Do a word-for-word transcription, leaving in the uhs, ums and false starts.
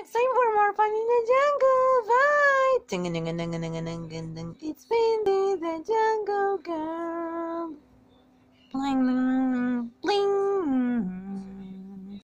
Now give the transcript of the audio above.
Next time for more fun in the jungle. Bye. It's Bindi, the jungle girl.